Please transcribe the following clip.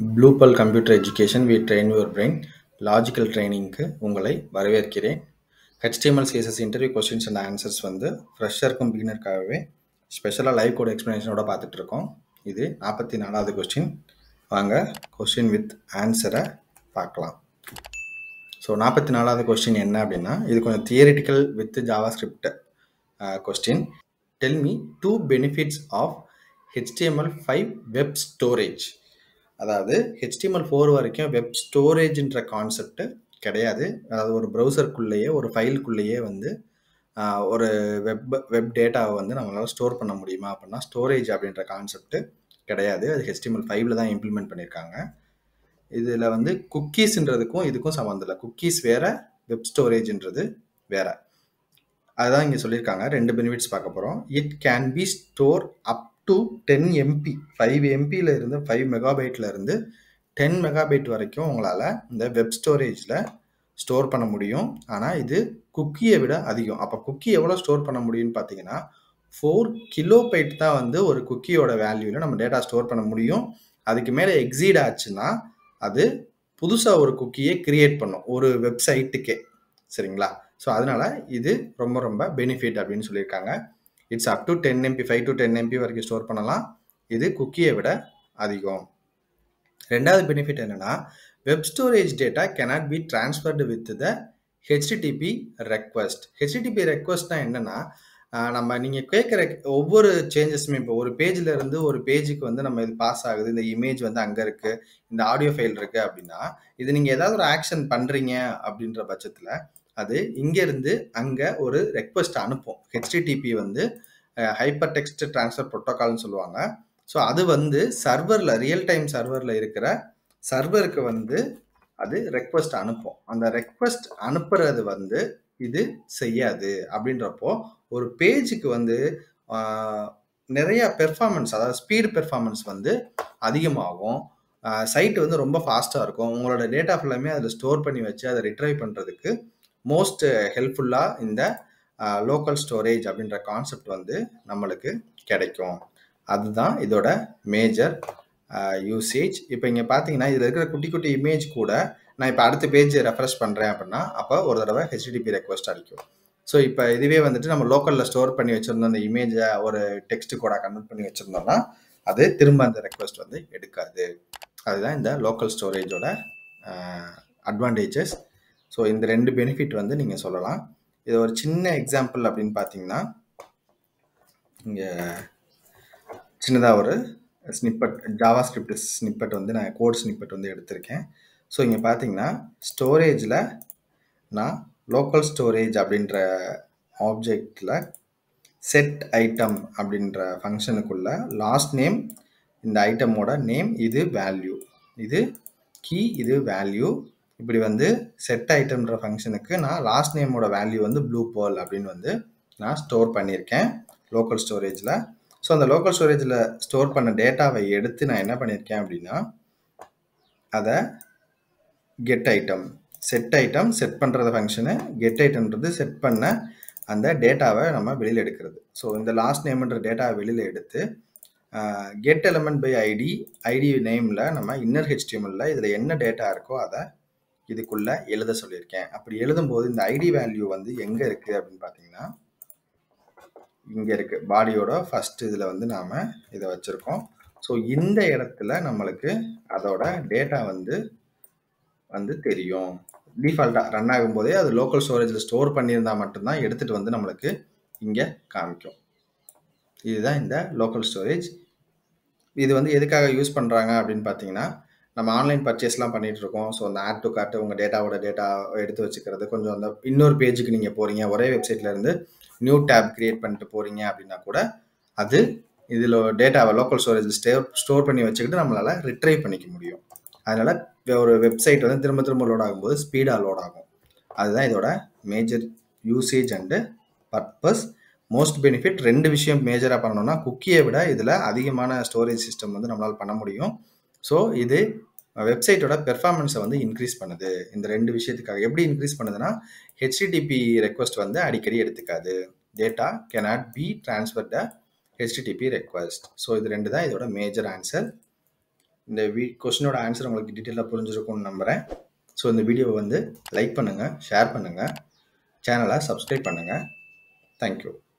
Blue pearl computer education we train your brain logical ட்ரைனிங்க்கு உங்களை வரவேற்கிறேன். HTML CSS interview questions and answers வந்து ஃப்ரெஷருக்கும் பிகினருக்காகவே ஸ்பெஷலாக லைவ் கோட் எக்ஸ்ப்ளனேஷனோட பார்த்துட்டு இருக்கோம். இது 44வது கொஸ்டின். வாங்க கொஸ்டின் வித் ஆன்சரை பார்க்கலாம். ஸோ 44வது கொஸ்டின் என்ன அப்படின்னா, இது கொஞ்சம் theoretical with JavaScript question. Tell me 2 benefits of HTML5 web storage. அதாவது HTML4 வரைக்கும் வெப் ஸ்டோரேஜ்ன்ற கான்செப்ட் கிடையாது. அதாவது ஒரு ப்ரௌசருக்குள்ளேயே ஒரு ஃபைலுக்குள்ளேயே வந்து ஒரு வெப் டேட்டாவை வந்து நம்மளால் ஸ்டோர் பண்ண முடியுமா அப்படின்னா, ஸ்டோரேஜ் அப்படின்ற கான்செப்ட் கிடையாது. அது HTML5ல தான் இம்ப்ளிமெண்ட் பண்ணியிருக்காங்க. இதில் வந்து குக்கீஸ்ன்றதுக்கும் இதுக்கும் சம்மந்தம் இல்லை. குக்கீஸ் வேற, வெப் ஸ்டோரேஜ்ன்றது வேற. அதுதான் இங்கே சொல்லியிருக்காங்க. 2 பெனிஃபிட்ஸ் பார்க்க போகிறோம். It can be store up to 10 MB, 5 MBல இருந்து 5 மெகாபைட்ல இருந்து 10 மெகாபைட் வரைக்கும் உங்களால் இந்த வெப் ஸ்டோரேஜில் ஸ்டோர் பண்ண முடியும். ஆனால் இது குக்கியை விட அதிகம். அப்போ குக்கி எவ்வளோ ஸ்டோர் பண்ண முடியும்னு பார்த்தீங்கன்னா 4 கிலோபைட் தான் வந்து ஒரு குக்கியோட வேல்யூவில் நம்ம டேட்டா ஸ்டோர் பண்ண முடியும். அதுக்கு மேலே எக்ஸீட் ஆச்சுன்னா அது புதுசாக ஒரு குக்கியை கிரியேட் பண்ணும் ஒரு வெப்சைட்டுக்கே. சரிங்களா? ஸோ அதனால இது ரொம்ப ரொம்ப பெனிஃபிட் அப்படின்னு சொல்லியிருக்காங்க. It's up to 10 MB, 5 to 10 MB வரைக்கும் ஸ்டோர் பண்ணலாம். இது குக்கியை விட அதிகம். ரெண்டாவது பெனிஃபிட் என்னன்னா, web storage data cannot be transferred with the HTTP request. HTTP requestனா என்னன்னா, நம்ம நீங்கள் கேட்குற ஒவ்வொரு சேஞ்சஸுமே, இப்போ ஒரு பேஜில் இருந்து ஒரு பேஜுக்கு வந்து நம்ம இது பாஸ் ஆகுது, இந்த இமேஜ் வந்து அங்கே இருக்குது, இந்த ஆடியோ ஃபைல் இருக்குது அப்படின்னா, இது நீங்கள் ஏதாவது ஒரு ஆக்ஷன் பண்ணுறீங்க அப்படின்ற பட்சத்தில் அது இங்கேருந்து அங்கே ஒரு ரெக்வஸ்ட் அனுப்பும். HTTP வந்து ஹைப்பர் டெக்ஸ்ட் ட்ரான்ஸ்ஃபர் ப்ரோட்டோகால்னு சொல்லுவாங்க. ஸோ அது வந்து சர்வரில், ரியல் டைம் சர்வரில் இருக்கிற சர்வருக்கு வந்து அது ரெக்வஸ்ட் அனுப்பும். அந்த ரெக்வஸ்ட் அனுப்புறது வந்து இது செய்யாது. அப்படின்றப்போ ஒரு பேஜுக்கு வந்து நிறைய பெர்ஃபார்மன்ஸ், அதாவது ஸ்பீடு பெர்ஃபார்மன்ஸ் வந்து அதிகமாகும். சைட் வந்து ரொம்ப ஃபாஸ்ட்டாக இருக்கும். உங்களோட டேட்டா ஃபுல்லாமே அதில் ஸ்டோர் பண்ணி வச்சு அதை ரிட்ரைவ் பண்ணுறதுக்கு மோஸ்ட் ஹெல்ப்ஃபுல்லாக இந்த லோக்கல் ஸ்டோரேஜ் அப்படின்ற கான்செப்ட் வந்து நம்மளுக்கு கிடைக்கும். அதுதான் இதோட மேஜர் யூசேஜ். இப்போ இங்கே பார்த்தீங்கன்னா இதில் இருக்கிற குட்டி குட்டி இமேஜ் கூட நான் இப்போ அடுத்த பேஜ் ரெஃப்ரெஷ் பண்ணுறேன் அப்படின்னா அப்போ ஒரு தடவை HTTP ரெக்வஸ்ட் அடிக்கும். ஸோ இப்போ இதுவே வந்துட்டு நம்ம லோக்கலில் ஸ்டோர் பண்ணி வச்சுருந்தோம், அந்த இமேஜை ஒரு டெக்ஸ்ட் கூட கன்வெர்ட் பண்ணி வச்சுருந்தோம்னா அது திரும்ப அந்த ரெக்வஸ்ட் வந்து எடுக்காது. அதுதான் இந்த லோக்கல் ஸ்டோரேஜோட அட்வான்டேஜஸ். ஸோ இந்த 2 பெனிஃபிட் வந்து நீங்கள் சொல்லலாம். இது ஒரு சின்ன எக்ஸாம்பிள் அப்படின்னு பார்த்தீங்கன்னா, இங்கே சின்னதாக ஒரு ஸ்னிப்பட், ஜாவா ஸ்கிரிப்ட் ஸ்னிப்பட் வந்து நான் கோட் ஸ்னிப்பட் வந்து எடுத்திருக்கேன். ஸோ இங்கே பார்த்தீங்கன்னா ஸ்டோரேஜில் நான் லோக்கல் ஸ்டோரேஜ் அப்படின்ற ஆப்ஜெக்டில் செட் ஐட்டம் அப்படின்ற ஃபங்க்ஷனுக்குள்ள லாஸ்ட் நேம், இந்த ஐட்டமோட நேம், இது வேல்யூ, இது கீ, இது வேல்யூ, இப்படி வந்து செட் ஐட்டம்ன்ற ஃபங்க்ஷனுக்கு நான் லாஸ்ட் நேமோட வேல்யூ வந்து ப்ளூ பேர்ல் அப்படின்னு வந்து நான் ஸ்டோர் பண்ணியிருக்கேன் லோக்கல் ஸ்டோரேஜில். ஸோ அந்த லோக்கல் ஸ்டோரேஜில் ஸ்டோர் பண்ண டேட்டாவை எடுத்து நான் என்ன பண்ணியிருக்கேன் அப்படின்னா, அதை get item, set item, set பண்ணுறது ஃபங்க்ஷனு, கெட் ஐட்டம்ன்றது செட் பண்ண அந்த டேட்டாவை நம்ம வெளியில் எடுக்கிறது. ஸோ இந்த லாஸ்ட் நேம்ன்ற டேட்டாவை வெளியில் எடுத்து get element by ID, ID நேமில் நம்ம இன்னர் HTML இதில் என்ன டேட்டா இருக்கோ அதை இதுக்குள்ளே எழுத சொல்லியிருக்கேன். அப்படி எழுதும்போது இந்த ஐடி வேல்யூ வந்து எங்கே இருக்குது அப்படின்னு பார்த்தீங்கன்னா, இங்கே இருக்குது, பாடியோட ஃபர்ஸ்ட் இதில் வந்து நாம் இதை வச்சுருக்கோம். ஸோ இந்த இடத்துல நம்மளுக்கு அதோட டேட்டா வந்து தெரியும். டிஃபால்ட்டாக ரன் ஆகும்போதே அது லோக்கல் ஸ்டோரேஜில் ஸ்டோர் பண்ணியிருந்தால் மட்டும்தான் எடுத்துகிட்டு வந்து நம்மளுக்கு இங்கே காமிக்கும். இதுதான் இந்த லோக்கல் ஸ்டோரேஜ். இது வந்து எதுக்காக யூஸ் பண்ணுறாங்க அப்படின்னு பார்த்தீங்கன்னா, நம்ம ஆன்லைன் பர்ச்சேஸ்லாம் பண்ணிகிட்டு இருக்கோம். ஸோ அந்த ஆட் டு கார்ட்டு உங்கள் டேட்டாவோட டேட்டா எடுத்து வச்சுக்கிறது, கொஞ்சம் அந்த இன்னொரு பேஜுக்கு நீங்கள் போகிறீங்க, ஒரே வெப்சைட்லேருந்து நியூ டேப் க்ரியேட் பண்ணிட்டு போகிறீங்க அப்படின்னா கூட அது இதில் டேட்டாவை லோக்கல் ஸ்டோரேஜ் ஸ்டோர் பண்ணி வச்சுக்கிட்டு நம்மளால் ரிட்ரைவ் பண்ணிக்க முடியும். அதனால் ஒரு வெப்சைட் வந்து திரும்ப திரும்ப லோட் ஆகும்போது ஸ்பீடாக லோட் ஆகும். அதுதான் இதோட major usage and purpose. Most benefit 2 விஷயம் மேஜராக பண்ணணும்னா, குக்கியை விட இதில் அதிகமான ஸ்டோரேஜ் சிஸ்டம் வந்து நம்மளால் பண்ண முடியும். ஸோ இது வெப்சைட்டோட பெர்ஃபார்மன்ஸை வந்து இன்க்ரீஸ் பண்ணுது. இந்த 2 விஷயத்துக்காக. எப்படி இன்க்ரீஸ் பண்ணுதுன்னா, HTTP ரெக்வஸ்ட் வந்து அடிக்கடி எடுத்துக்காது. Data cannot be transferred the HTTP request. ஸோ இது 2 தான் இதோட மேஜர் ஆன்சர். இந்த கொஸ்டினோட ஆன்சர் உங்களுக்கு டீட்டெயிலாக புரிஞ்சிருக்கும்னு நம்புகிறேன். ஸோ இந்த வீடியோவை வந்து லைக் பண்ணுங்கள், ஷேர் பண்ணுங்கள், சேனலை சப்ஸ்கிரைப் பண்ணுங்கள். தேங்க்யூ.